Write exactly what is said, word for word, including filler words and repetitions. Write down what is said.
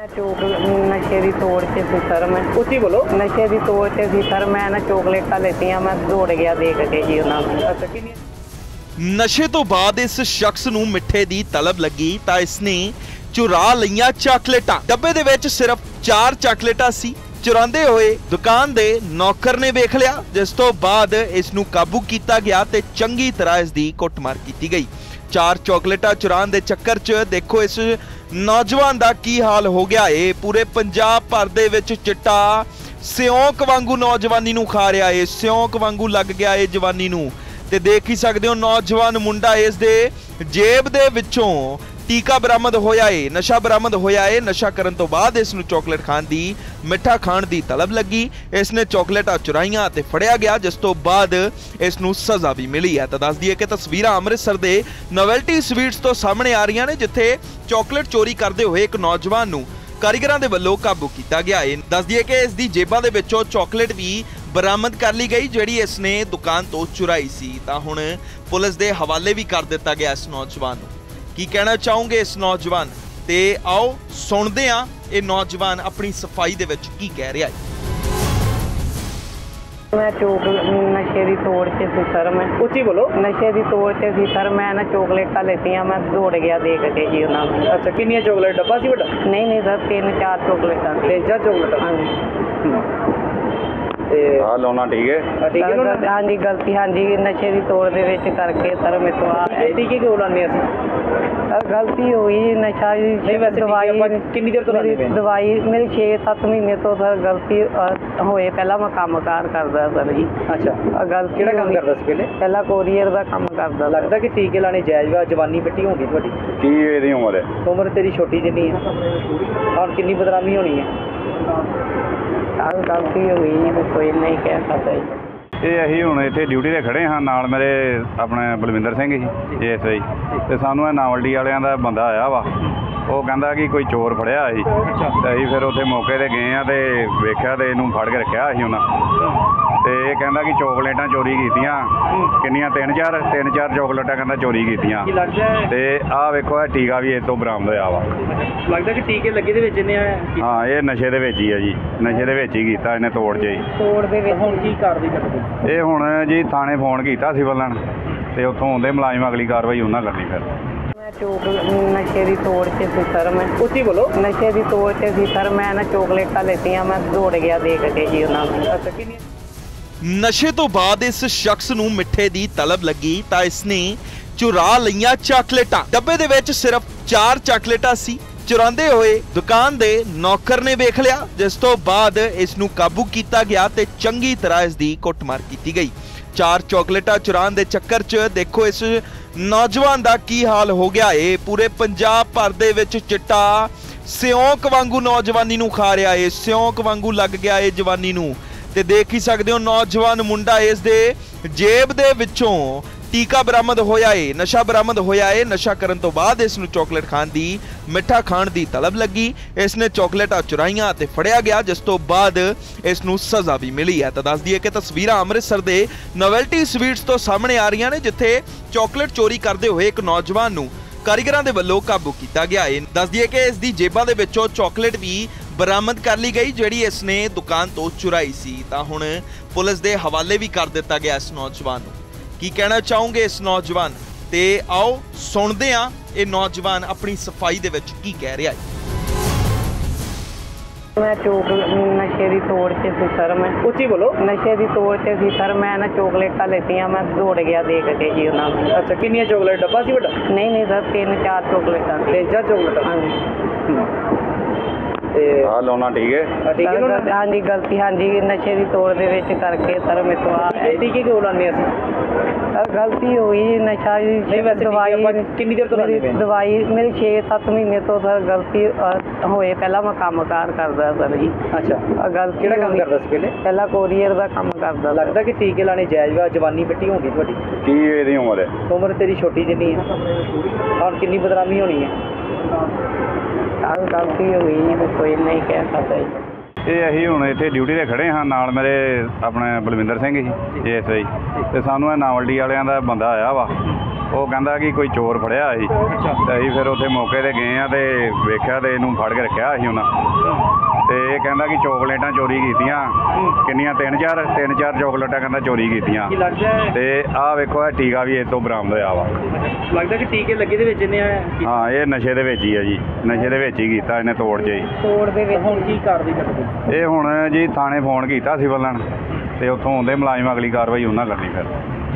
मैं चोक नशे की तोड़ च सी सर। मैं ਉੱਚੀ ਬੋਲੋ। नशे की तोड़ च सी सर। मैं ना चॉकलेटा लेतियां, मैं दौड़ गया देख के जी उन्होंने। ਅੱਛਾ ਕਿੰਨੀ ਨਸ਼ੇ ਤੋਂ ਬਾਅਦ ਇਸ ਸ਼ਖਸ ਨੂੰ ਮਿੱਠੇ ਦੀ ਤਲਬ ਲੱਗੀ ਤਾਂ ਇਸਨੇ ਚੁਰਾ ਲਈਆਂ ਚਾਕਲੇਟਾਂ। ਡੱਬੇ ਦੇ ਵਿੱਚ ਸਿਰਫ ਚਾਰ ਚਾਕਲੇਟਾਂ ਸੀ। ਚੁਰਾਉਂਦੇ ਹੋਏ ਦੁਕਾਨ ਦੇ ਨੌਕਰ ਨੇ ਵੇਖ ਲਿਆ, ਜਿਸ ਤੋਂ ਬਾਅਦ ਇਸ ਨੂੰ ਕਾਬੂ ਕੀਤਾ ਗਿਆ ਤੇ ਚੰਗੀ ਤਰ੍ਹਾਂ ਇਸ ਦੀ ਕੁੱਟਮਾਰ ਕੀਤੀ ਗਈ। ਚਾਰ ਚਾਕਲੇਟਾਂ ਚੁਰਾਉਣ ਦੇ ਚੱਕਰ 'ਚ ਦੇਖੋ ਇਸ ਨੌਜਵਾਨ ਦਾ ਕੀ ਹਾਲ ਹੋ ਗਿਆ ਏ। ਪੂਰੇ ਪੰਜਾਬ ਭਰ ਦੇ ਵਿੱਚ ਚਿੱਟਾ ਸਿਉਂਕ ਵਾਂਗੂ ਨੌਜਵਾਨੀ ਨੂੰ ਖਾ ਰਿਹਾ ਏ, ਸਿਉਂਕ ਵਾਂਗੂ ਲੱਗ ਗਿਆ ਏ ਜਵਾਨੀ ਨੂੰ। ਤੇ ਦੇਖ ਹੀ ਸਕਦੇ ਹੋ ਨੌਜਵਾਨ ਮੁੰਡਾ ਇਸ ਦੇ ਜੇਬ ਦੇ ਵਿੱਚੋਂ ਟੀਕਾ ਬਰਾਮਦ ਹੋਇਆ ਏ, ਨਸ਼ਾ ਬਰਾਮਦ ਹੋਇਆ ਏ। ਨਸ਼ਾ ਕਰਨ ਤੋਂ ਬਾਅਦ ਇਸ ਨੂੰ ਚਾਕਲੇਟ ਖਾਣ ਦੀ, ਮਿੱਠਾ ਖਾਣ ਦੀ ਤਲਬ ਲੱਗੀ। ਇਸ ਨੇ ਚਾਕਲੇਟਾਂ ਚੁਰਾਈਆਂ ਤੇ ਫੜਿਆ ਗਿਆ, ਜਿਸ ਤੋਂ ਬਾਅਦ ਇਸ ਨੂੰ ਸਜ਼ਾ ਵੀ ਮਿਲੀ ਹੈ। ਤਾਂ ਦੱਸ ਦਈਏ ਕਿ ਤਸਵੀਰਾਂ ਅੰਮ੍ਰਿਤਸਰ ਦੇ ਨੋਵੈਲਟੀ ਸਵੀਟਸ ਤੋਂ ਸਾਹਮਣੇ ਆ ਰਹੀਆਂ ਨੇ, ਜਿੱਥੇ ਚਾਕਲੇਟ ਚੋਰੀ ਕਰਦੇ ਹੋਏ ਇੱਕ ਨੌਜਵਾਨ ਨੂੰ ਕਾਰੀਗਰਾਂ ਦੇ ਵੱਲੋਂ ਕਾਬੂ ਕੀਤਾ ਗਿਆ ਹੈ। ਦੱਸ ਦਈਏ ਕਿ ਇਸ ਦੀ ਜੇਬਾਂ ਦੇ ਵਿੱਚੋਂ ਚਾਕਲੇਟ ਵੀ ਬਰਾਮਦ ਕਰ ਲਈ ਗਈ, ਜਿਹੜੀ ਇਸ ਨੇ ਦੁਕਾਨ ਤੋਂ ਚੁਰਾਈ ਸੀ। ਤਾਂ ਹੁਣ ਪੁਲਿਸ ਦੇ ਹਵਾਲੇ ਵੀ ਕਰ ਦਿੱਤਾ ਗਿਆ ਇਸ ਨੌਜਵਾਨ ਨੂੰ। ਕੀ ਕਹਿਣਾ ਚਾਹੋਗੇ ਇਸ ਨੌਜਵਾਨ ਤੇ ਆਓ ਸੁਣਦੇ ਹਾਂ ਇਹ ਨੌਜਵਾਨ ਆਪਣੀ ਸਫਾਈ ਦੇ ਵਿੱਚ ਕੀ ਕਹਿ ਰਿਹਾ ਹੈ। मैं चोक नशे की तोड़ च सी सर। मैं ਉੱਚੀ ਬੋਲੋ। नशे की तोड़ च सी सर। मैं ना चॉकलेटा लेतियां, मैं दौड़ गया देख के जी उन्होंने। ਅੱਛਾ ਕਿੰਨੀਆਂ ਚਾਕਲੇਟ ਡੱਬਾ ਸੀ ਵੱਡਾ? नहीं नहीं सर, तीन चार चॉकलेटा। ਤਿੰਨ ਚਾਰ ਚਾਕਲੇਟ। हाँ जी ਤੇ ਆ ਲਾਉਣਾ ਠੀਕ ਹੈ। ਆ ਠੀਕ ਹੈ ਨਾ? हाँ जी गलती, हाँ जी नशे की तोड़ दे विच करके सर मेरे तो आ ਇਹ ਟੀਕੇ ਕਿਉਂ ਲਾਉਂਦੇ ਅਸੀਂ? सर गलती हुई नशा नहीं, जी वैसे दवाई ठीक है, पर कितनी देर तो लानी मेरी पैनी? दवाई मेरी छे सत्त महीने तो सर गलती अ, होए। पहला मैं काम कार करदा सर जी। ਅੱਛਾ अ, गलती ਕਿਹੜਾ ਕੰਮ होई- ਕਰਦਾ ਸੀ ਪਹਿਲੇ? पहला कोरियर ਦਾ ਕੰਮ ਕਰਦਾ। ਲੱਗਦਾ ਕਿ ਟੀਕੇ ਲਾਣੇ ਜਾਇਜ਼ ਵਾ, ਜਵਾਨੀ ਮਿੱਟੀ ਹੋਣੀ ਤੁਹਾਡੀ। ਕੀ ਇਹਦੀ ਉਮਰ ਹੈ? ਉਮਰ ਤੇਰੀ ਛੋਟੀ ਜਿੰਨੀ ਹੈ, ਹੁਣ ਕਿੰਨੀ ਬਦਨਾਮੀ ਹੋਣੀ ਹੈ? ਸਰ ਗਲਤੀ ਹੋਈ ਜੀ, ਕੋਈ ਨਹੀਂ ਕਹਿ ਸਕਦਾ ਜੀ। ਇਹ ਅਸੀਂ ਹੁਣ ਇੱਥੇ ਡਿਊਟੀ 'ਤੇ ਖੜੇ ਹਾਂ, ਨਾਲ ਮੇਰੇ ਆਪਣੇ Balwinder Singh G S I, ਤੇ ਸਾਨੂੰ ਇਹ ਨਾਵਲਡੀ ਵਾਲਿਆਂ ਦਾ ਬੰਦਾ ਆਇਆ ਵਾ। ਉਹ ਕਹਿੰਦਾ ਕਿ ਕੋਈ ਚੋਰ ਫੜਿਆ ਸੀ, ਤੇ ਅਸੀਂ ਫਿਰ ਉੱਥੇ ਮੌਕੇ 'ਤੇ ਗਏ ਆ ਤੇ ਵੇਖਿਆ ਤੇ ਇਹਨੂੰ ਫੜ ਕੇ ਰੱਖਿਆ ਸੀ ਉਹਨਾਂ। ਤੇ ਇਹ ਕਹਿੰਦਾ ਕਿ ਚੋਕਲੇਟਾਂ ਚੋਰੀ ਕੀਤੀਆਂ। ਕਿੰਨੀਆਂ? ਤਿੰਨ ਚਾਰ ਤਿੰਨ ਚਾਰ ਚੋਕਲੇਟਾਂ ਕਹਿੰਦਾ ਚੋਰੀ ਕੀਤੀਆਂ। ਕੀ ਲੱਗਦਾ ਹੈ? ਤੇ ਆਹ ਵੇਖੋ ਇਹ ਟੀਕਾ ਵੀ ਇਹ ਤੋਂ ਬਰਾਮਦ ਹੋਇਆ ਵਾ। ਲੱਗਦਾ ਕਿ ਟੀਕੇ ਲੱਗੇ ਦੇ ਵਿੱਚ ਇਹਨੇ ਹਾਂ, ਇਹ ਨਸ਼ੇ ਦੇ ਵਿੱਚ ਹੀ ਆ ਜੀ, ਨਸ਼ੇ ਦੇ ਵਿੱਚ ਹੀ ਕੀਤਾ ਇਹਨੇ ਤੋੜ 'ਚ ਹੀ। ਤੋੜ ਦੇ ਵਿੱਚ ਹੁਣ ਕੀ ਕਾਰਵਾਈ ਕਰਦੇ? ਇਹ ਹੁਣ ਜੀ ਥਾਣੇ ਫੋਨ ਕੀਤਾ ਸਿਵਲ ਲਾਈਨ, ਤੇ ਉੱਥੋਂ ਆਉਂਦੇ ਮੁਲਾਜ਼ਮ ਅਗਲੀ ਕਾਰਵਾਈ ਉਹਨਾਂ ਕਰਨੀ ਫਿਰ। ਮੈਂ ਚੋਕ ਨਸ਼ੇ ਦੀ ਤੋੜ ਚ ਸੀ ਸਰ। ਮੈਂ ਉੱਚੀ ਬੋਲੋ। ਨਸ਼ੇ ਦੀ ਤੋੜ ਚ ਸੀ ਸਰ। ਮੈਂ ਨਾ ਚੋਕਲੇਟਾਂ ਲੈਤੀਆਂ, ਮੈਂ ਦੌੜ ਗਿਆ ਦੇਖ ਕੇ ਜੀ ਉਹਨਾਂ ਨੂੰ। ਅੱਛਾ ਕਿੰਨੀ ਨਸ਼ੇ ਤੋਂ ਬਾਅਦ ਇਸ ਸ਼ਖਸ ਨੂੰ ਮਿੱਠੇ ਦੀ ਤਲਬ ਲੱਗੀ ਤਾਂ ਇਸਨੇ ਚੁਰਾ ਲਈਆਂ ਚਾਕਲੇਟਾਂ। ਡੱਬੇ ਦੇ ਵਿੱਚ ਸਿਰਫ ਚਾਰ ਚਾਕਲੇਟਾਂ ਸੀ। ਚੁਰਾਉਂਦੇ ਹੋਏ ਦੁਕਾਨ ਦੇ ਨੌਕਰ ਨੇ ਵੇਖ ਲਿਆ, ਜਿਸ ਤੋਂ ਬਾਅਦ ਇਸ ਨੂੰ ਕਾਬੂ ਕੀਤਾ ਗਿਆ ਤੇ ਚੰਗੀ ਤਰ੍ਹਾਂ ਇਸ ਦੀ ਕੁੱਟਮਾਰ ਕੀਤੀ ਗਈ। ਚਾਰ ਚਾਕਲੇਟਾਂ ਚੁਰਾਉਣ ਦੇ ਚੱਕਰ 'ਚ ਦੇਖੋ ਇਸ ਨੌਜਵਾਨ ਦਾ ਕੀ ਹਾਲ ਹੋ ਗਿਆ ਏ। ਪੂਰੇ ਪੰਜਾਬ ਭਰ ਦੇ ਵਿੱਚ ਚਿੱਟਾ ਸਿਉਂਕ ਵਾਂਗੂ ਨੌਜਵਾਨੀ ਨੂੰ ਖਾ ਰਿਹਾ ਏ, ਸਿਉਂਕ ਵਾਂਗੂ ਲੱਗ ਗਿਆ ਏ ਜਵਾਨੀ ਨੂੰ। ਤੇ ਦੇਖ ਹੀ ਸਕਦੇ ਹੋ ਨੌਜਵਾਨ ਮੁੰਡਾ ਇਸ ਦੇ ਜੇਬ ਦੇ ਵਿੱਚੋਂ ਟੀਕਾ ਬਰਾਮਦ ਹੋਇਆ ਏ, ਨਸ਼ਾ ਬਰਾਮਦ ਹੋਇਆ ਏ। ਨਸ਼ਾ ਕਰਨ ਤੋਂ ਬਾਅਦ ਇਸ ਨੂੰ ਚਾਕਲੇਟ ਖਾਣ ਦੀ, ਮਿੱਠਾ ਖਾਣ ਦੀ ਤਲਬ ਲੱਗੀ। ਇਸ ਨੇ ਚਾਕਲੇਟਾਂ ਚੁਰਾਈਆਂ ਤੇ ਫੜਿਆ ਗਿਆ, ਜਿਸ ਤੋਂ ਬਾਅਦ ਇਸ ਨੂੰ ਸਜ਼ਾ ਵੀ ਮਿਲੀ ਹੈ। ਤਾਂ ਦੱਸ ਦਈਏ ਕਿ ਤਸਵੀਰਾਂ ਅੰਮ੍ਰਿਤਸਰ ਦੇ ਨੋਵੈਲਟੀ ਸਵੀਟਸ ਤੋਂ ਸਾਹਮਣੇ ਆ ਰਹੀਆਂ ਨੇ, ਜਿੱਥੇ ਚਾਕਲੇਟ ਚੋਰੀ ਕਰਦੇ ਹੋਏ ਇੱਕ ਨੌਜਵਾਨ ਨੂੰ ਕਾਰੀਗਰਾਂ ਦੇ ਵੱਲੋਂ ਕਾਬੂ ਕੀਤਾ ਗਿਆ ਹੈ। ਦੱਸ ਦਈਏ ਕਿ ਇਸ ਦੀ ਜੇਬਾਂ ਦੇ ਵਿੱਚੋਂ ਚਾਕਲੇਟ ਵੀ ਬਰਾਮਦ ਕਰ ਲਈ ਗਈ, ਜਿਹੜੀ ਇਸ ਨੇ ਦੁਕਾਨ ਤੋਂ ਚੁਰਾਈ ਸੀ। ਤਾਂ ਹੁਣ ਪੁਲਿਸ ਦੇ ਹਵਾਲੇ ਵੀ ਕਰ ਦਿੱਤਾ ਗਿਆ ਇਸ ਨੌਜਵਾਨ ਨੂੰ। ਕੀ ਕਹਿਣਾ ਚਾਹੋਗੇ ਇਸ ਨੌਜਵਾਨ ਤੇ ਆਓ ਸੁਣਦੇ ਹਾਂ ਇਹ ਨੌਜਵਾਨ ਆਪਣੀ ਸਫਾਈ ਦੇ ਵਿੱਚ ਕੀ ਕਹਿ ਰਿਹਾ ਹੈ। ਮੈਂ ਚੋਕ ਨਸ਼ੇ ਦੀ ਤੋੜ ਚ ਸੀ ਸਰ। ਮੈਂ ਉੱਚੀ ਬੋਲੋ। ਨਸ਼ੇ ਦੀ ਤੋੜ ਚ ਸੀ ਸਰ। ਮੈਂ ਨਾ ਚੋਕਲੇਟਾਂ ਲੈਤੀਆਂ, ਮੈਂ ਦੌੜ ਗਿਆ ਦੇਖ ਕੇ ਜੀ ਉਹਨਾਂ ਨੂੰ। ਅੱਛਾ ਕਿੰਨੀਆਂ ਚਾਕਲੇਟ ਡੱਬਾ ਸੀ ਵੱਡਾ? ਨਹੀਂ ਨਹੀਂ ਸਰ, ਤਿੰਨ ਚਾਰ ਚੋਕਲੇਟਾਂ। ਤਿੰਨ ਚਾਰ ਚਾਕਲੇਟ। हाँ जी ਤੇ ਆ ਲਾਉਣਾ ਠੀਕ ਹੈ। ਆ ਟੀਕੇ ਕਿਉਂ ਲਾਉਂਦੇ? हाँ जी गलती, हाँ जी नशे की तोड़ दे विच करके सर मेरे तो आ ਇਹ ਟੀਕੇ ਕਿਉਂ ਲਾਉਂਦੇ ਅਸੀਂ? सर गलती हुई नशा जी नहीं, वैसे दवाई ठीक है, पर कितनी देर तो लानी मेरी पैनी? दवाई मेरी छे सत्त महीने तो सर गलती अ, होए। पहला मैं काम कार करदा सर जी। ਅੱਛਾ अ, गलती ਕਿਹੜਾ ਕੰਮ होई- ਕਰਦਾ ਸੀ ਪਹਿਲੇ? पहला कोरियर ਦਾ ਕੰਮ ਕਰਦਾ। ਲੱਗਦਾ ਕਿ ਟੀਕੇ ਲਾਣੇ ਜਾਇਜ਼ ਵਾ, ਜਵਾਨੀ ਮਿੱਟੀ ਹੋਣੀ ਤੁਹਾਡੀ। ਕੀ ਇਹਦੀ ਉਮਰ ਹੈ? ਉਮਰ ਤੇਰੀ ਛੋਟੀ ਜਿੰਨੀ ਹੈ, ਹੁਣ ਕਿੰਨੀ ਬਦਨਾਮੀ ਹੋਣੀ ਹੈ? ਸਰ ਗਲਤੀ ਹੋਈ ਜੀ, ਕੋਈ ਨਹੀਂ ਕਹਿ ਸਕਦਾ ਜੀ। ਇਹ ਅਸੀਂ ਹੁਣ ਇੱਥੇ ਡਿਊਟੀ 'ਤੇ ਖੜੇ ਹਾਂ, ਨਾਲ ਮੇਰੇ ਆਪਣੇ Balwinder Singh G S I, ਤੇ ਸਾਨੂੰ ਇਹ ਨਾਵਲਡੀ ਵਾਲਿਆਂ ਦਾ ਬੰਦਾ ਆਇਆ ਵਾ। ਉਹ ਕਹਿੰਦਾ ਕਿ ਕੋਈ ਚੋਰ ਫੜਿਆ ਸੀ ਤੇ ਅਸੀਂ ਫਿਰ ਉੱਥੇ ਮੌਕੇ ਤੇ ਗਏ ਆ ਤੇ ਵੇਖਿਆ ਤੇ ਇਹਨੂੰ ਫੜ ਕੇ ਰੱਖਿਆ ਸੀ ਉਹਨਾਂ ਤੇ ਇਹ ਕਹਿੰਦਾ ਕਿ ਚੋਕਲੇਟਾਂ ਚੋਰੀ ਕੀਤੀਆਂ ਕਿੰਨੀਆਂ ਤਿੰਨ ਚਾਰ ਤਿੰਨ ਚਾਰ ਚੋਕਲੇਟਾਂ ਕਹਿੰਦਾ ਚੋਰੀ ਕੀਤੀਆਂ ਕੀ ਲੱਗਦਾ ਹੈ ਤੇ ਆਹ ਵੇਖੋ ਇਹ ਟੀਕਾ ਵੀ ਇਹ ਤੋਂ ਬਰਾਮਦ ਹੋਇਆ ਵਾ। ਲੱਗਦਾ ਕਿ ਟੀਕੇ ਲੱਗੇ ਦੇ ਵਿੱਚ ਇਹਨੇ ਹਾਂ ਇਹ ਨਸ਼ੇ ਦੇ ਵਿੱਚ ਹੀ ਆ ਜੀ, ਨਸ਼ੇ ਦੇ ਵਿੱਚ ਹੀ ਕੀਤਾ ਇਹਨੇ ਤੋੜ 'ਚ ਹੀ। ਤੋੜ ਦੇ ਵਿੱਚ ਹੁਣ ਕੀ ਕਾਰਵਾਈ ਕਰਦੇ? ਇਹ ਹੁਣ ਜੀ ਥਾਣੇ ਫੋਨ ਕੀਤਾ ਸੀ ਬੱਲਣ ਤੇ ਉੱਥੋਂ ਆਉਂਦੇ ਮੁਲਾਜ਼ਮ ਅਗਲੀ ਕਾਰਵਾਈ ਉਹਨਾਂ ਕਰਨੀ ਫਿਰ।